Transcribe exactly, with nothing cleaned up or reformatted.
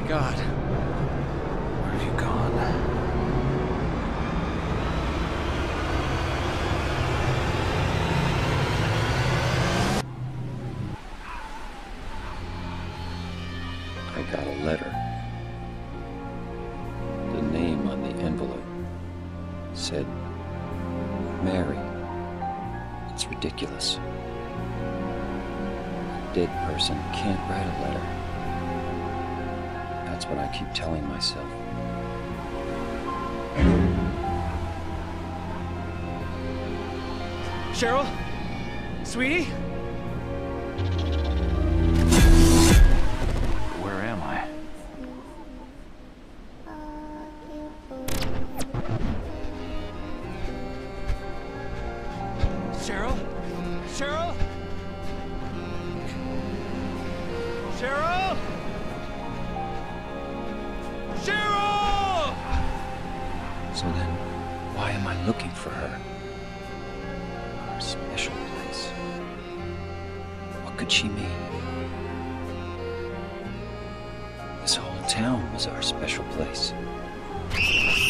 God. Where have you gone? I got a letter. The name on the envelope said Mary. It's ridiculous. A dead person can't write a letter. That's what I keep telling myself. Cheryl? Sweetie? Where am I? Cheryl? Cheryl? Cheryl? Cheryl! So then, why am I looking for her? Our special place. What could she mean? This whole town was our special place.